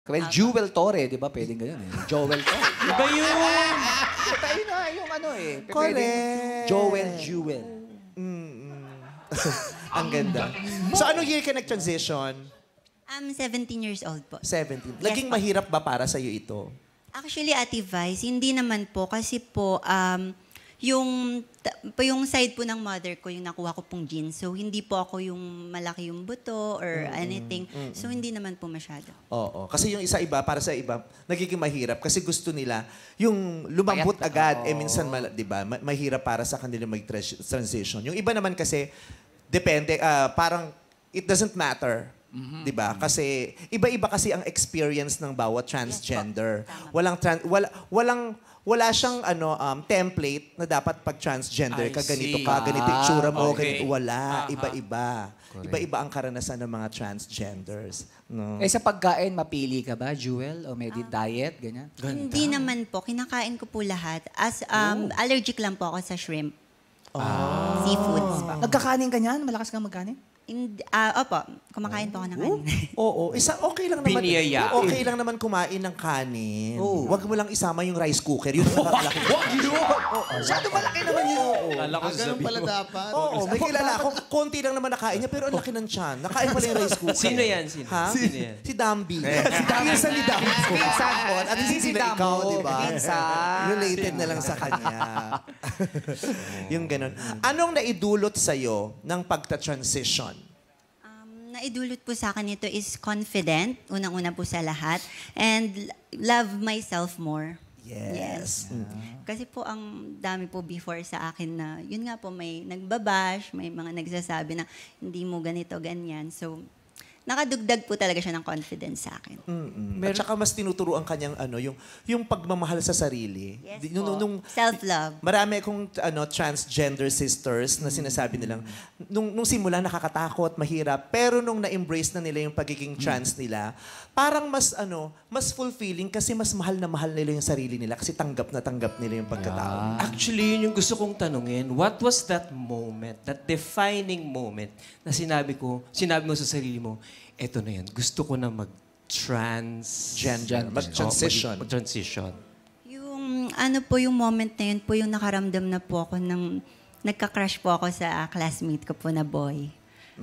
Well, Jewel Torre, di ba? Pwedeng ganyan eh. Joel Torre. Iba yun! Tayo na yung ano eh. Correct. Joel Jewel. Ang ganda. So, anong year ka nag-transition? I'm 17 years old po. 17. Yes, Naging po. mahirap ba para sa'yo ito? Actually, Ate Vice, hindi naman po. Kasi po, yung side po ng mother ko, yung nakuha ko pong genes. So, hindi po ako yung malaki yung buto or anything. So, hindi naman po masyado. Oo. Kasi yung isa-iba, para sa iba, nagiging mahirap. Kasi gusto nila, yung lumambot agad, minsan, di ba, mahirap para sa kanila mag-transition. Yung iba naman kasi, depende, parang, it doesn't matter. Di ba? Kasi, iba-iba kasi ang experience ng bawat transgender. Wala siyang template na dapat pag transgender ka, ganito ka, ganito yung itsura mo, ganito. Wala. Iba-iba. Iba-iba ang karanasan ng mga transgenders. No? Sa pagkain, mapili ka ba, Jewel? O may diet, ganyan? Hindi naman po. Kinakain ko po lahat. As allergic lang po ako sa shrimp. Seafoods po. Nagkakanin ka niyan? Malakas kang magkanin? Opo, kumakain po ako ng kanin. Oo. Okay lang naman. Biniyaya. Okay lang naman kumain ng kanin. Huwag mo lang isama yung rice cooker. Yun ang nakalaki. Masyado malaki naman yun. Ganun pala dapat. Oo, may kilala ako. Konti lang naman nakain niya, pero ang laki ng tiyan. Nakain pala yung rice cooker. Sino yan? Sino? Ha? Sino yan? Si Dambi. Si Dambi. Pinsan ni Dambi. Pinsan ko. At si ikaw, di ba? Related na lang sa kanya. Yung ganun. Anong naidulot sa'yo ng pagta-transition? Naidulot po sa akin ito is confident, unang-una po sa lahat, and love myself more. Yes. Kasi po ang dami po before sa akin na, yun nga po, may nagbabash, may mga nagsasabi na hindi mo ganito, ganyan. So, nakadugdag po talaga siya ng confidence sa akin. At saka mas tinuturo ang kanyang yung pagmamahal sa sarili. Yes po. Self-love. Marami akong transgender sisters na sinasabi nilang nung simula nakakatakot, mahirap, pero nung na-embrace na nila yung pagiging trans nila, parang mas fulfilling kasi mas mahal na mahal nila yung sarili nila kasi tanggap na tanggap nila yung pagkatao. Actually, yun yung gusto kong tanungin. What was that moment, that defining moment na sinabi mo sa sarili mo, eto na yan, gusto ko na mag-transgender, mag-transition. Yung yung moment na yun po, yung nakaramdam na po ako ng, nagka-crush po ako sa classmate ko po na boy.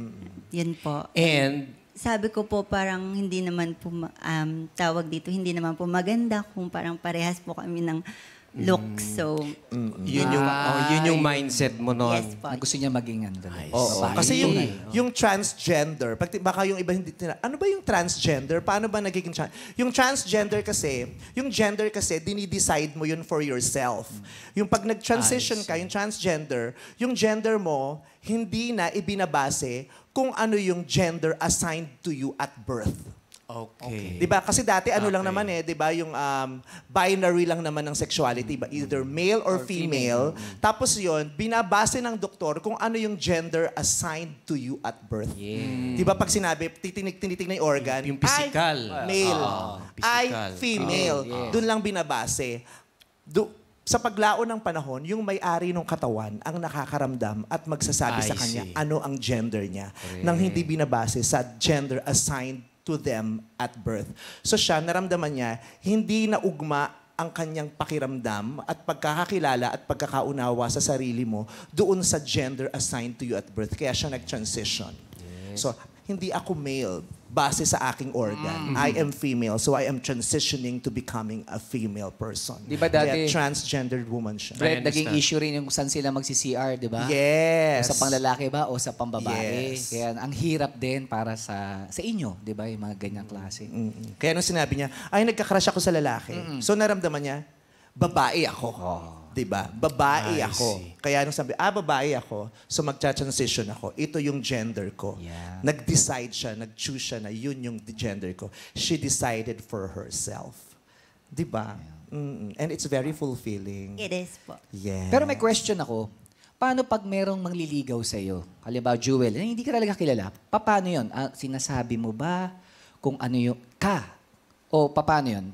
Yun po. And sabi ko po parang hindi naman po, tawag dito, hindi naman po maganda kung parang parehas po kami ng look. So, yun yung mindset mo noon. yes po. Gusto niya maging ano. Kasi yung transgender, baka yung iba hindi ano ba yung transgender? Paano ba nagiging yung transgender kasi, yung gender kasi dinidecide mo yun for yourself. Yung pag nag-transition ka, yung transgender, yung gender mo hindi na ibinabase kung ano yung gender assigned to you at birth. Okay. 'Di ba? Kasi dati lang naman 'di ba, yung binary lang naman ng sexuality, ba either male or female. Tapos 'yon, binabase ng doktor kung ano yung gender assigned to you at birth. 'Di ba pag sinabi tinitingnan yung organ, yung physical, male, ay physical. female. Doon lang binabase. Sa paglaon ng panahon, yung may-ari ng katawan ang nakakaramdam at magsasabi sa kanya ano ang gender niya nang hindi binabase sa gender assigned to them at birth. So siya, naramdaman niya, hindi na ugma ang kanyang pakiramdam at pagkakakilala at pagkakaunawa sa sarili mo doon sa gender assigned to you at birth. Kaya siya nag-transition. So, hindi ako male base sa aking organ. I am female, so I am transitioning to becoming a female person. Di ba dati, kaya transgendered woman siya. Brett, naging issue rin yung saan sila magsi-CR, di ba? Yes. O sa panglalaki ba o sa pambabae. Yes. Kaya ang hirap din para sa inyo, di ba? Yung mga ganyang klase. Kaya nung sinabi niya, ay nagka-crush ako sa lalaki. So naramdaman niya, babae ako. Diba? Babae ako. Kaya nung sabi, babae ako, so magcha-transition ako. Ito yung gender ko. Yeah. Nag-decide siya, nag-choose siya na yun yung gender ko. She decided for herself. Diba? And it's very fulfilling. It is po. Yeah. Pero may question ako. Paano pag merong mangliligaw sa'yo? Halimbawa, Jewel, hindi ka talaga kilala. Paano yun? Sinasabi mo ba kung ano yung ka? O paano yun?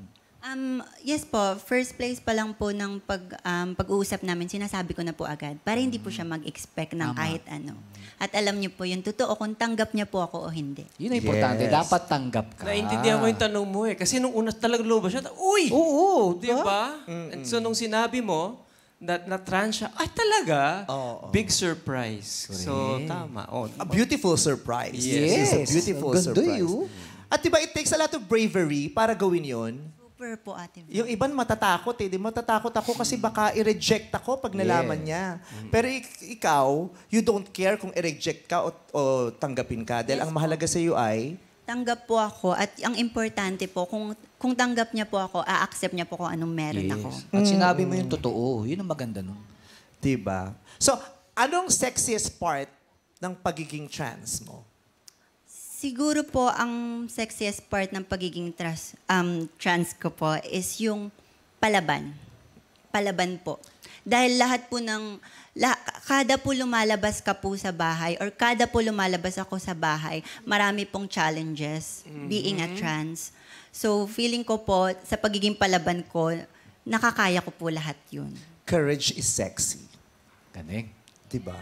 Yes po, first place pa lang po ng pag-uusap namin, sinasabi ko na po agad para hindi po siya mag-expect ng kahit ano. At alam niyo po yung totoo kung tanggap niya po ako o hindi. Yun ang importante. Yes. Dapat tanggap ka. Naintindihan ko yung tanong mo eh. Kasi nung una talagang luba siya, uy! Oo, Di ba? And so nung sinabi mo, na-trans siya, ay talaga? Big surprise. So, tama. Oh, A beautiful surprise. Yes. It's a beautiful Ganda surprise. yun. At diba, it takes a lot of bravery para gawin yon. Super po, Ate Val. Yung iban matatakot eh. Di matatakot ako kasi baka i-reject ako pag nalaman niya. Pero ikaw, you don't care kung i-reject ka o tanggapin ka. Dahil ang mahalaga sa iyo ay... Tanggap po ako at ang importante po, kung tanggap niya po ako, a-accept niya po kung anong meron ako. At sinabi mo yung totoo. Yun ang maganda nun. Diba? So, anong sexiest part ng pagiging trans mo? Siguro po, ang sexiest part ng pagiging trans ko po is yung palaban. Palaban po. Dahil lahat po kada po lumalabas ka po sa bahay or kada po lumalabas ako sa bahay, marami pong challenges being a trans. So, feeling ko po, sa pagiging palaban ko, nakakaya ko po lahat yun. Courage is sexy. Galing. Diba?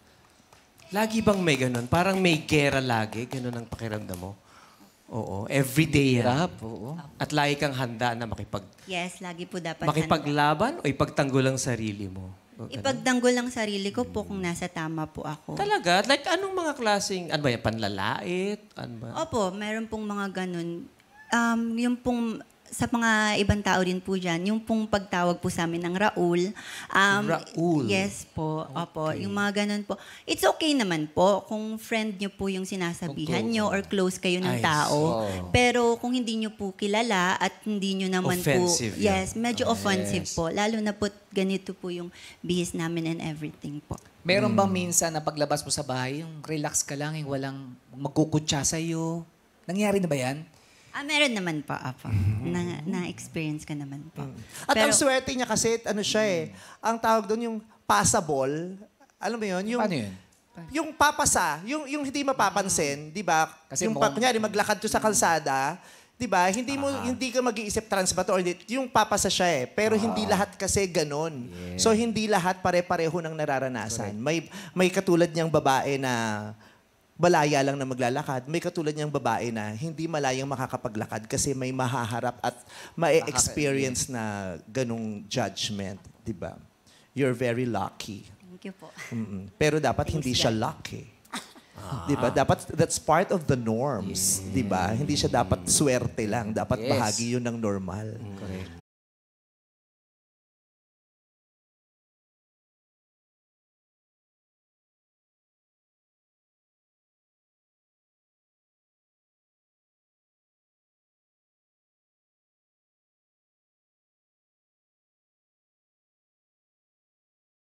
lagi bang may ganun? Parang may gera lagi. Ganun ang pakiramdam mo. Oo. Everyday yan. Hirap, oo. At lagi kang handa na Yes, lagi po dapat makipaglaban o ipagtanggol ang sarili mo? O, ganun? ipagtanggol ang sarili ko po kung nasa tama po ako. Talaga? Like, anong mga klaseng, ano ba yan, panlalait? Ano ba? Opo, meron pong mga ganun. Yung pong, sa mga ibang tao rin po dyan, yung pong pagtawag po sa amin ng Raul. Raul? Yes po, opo. Yung mga ganun po. It's okay naman po kung friend nyo po yung sinasabihan nyo or close kayo ng Ay, tao. Pero kung hindi nyo po kilala at hindi nyo naman Offensive po... yan. Yes, medyo offensive po. Lalo na po ganito po yung bihis namin and everything po. Meron bang minsan na paglabas mo sa bahay, yung relax ka lang, yung walang magkukutsa sa'yo? Nangyari na ba yan? Meron naman po, apo. Na-experience ka naman po. At ang swerte niya kasi, ano siya ang tawag doon yung passable. Alam mo yun? Yung, Paano yun? Yung papasa, yung hindi mapapansin, di ba? Kasi Yung mukhang- kunyari, maglakad to sa kalsada, di ba? Hindi ka mag-iisip trans ba to or hindi. Yung papasa siya pero hindi lahat kasi ganun. So, hindi lahat pare-pareho ng nararanasan. May katulad niyang babae na malaya lang na maglalakad. May katulad niyang babae na hindi malayang makakapaglakad kasi may mahaharap at ma-experience na ganung judgment. Di ba? You're very lucky. Thank you po. Pero dapat hindi siya lucky. Di ba? Dapat that's part of the norms. Di ba? Hindi siya dapat swerte lang. Dapat Yes. bahagi yun ng normal.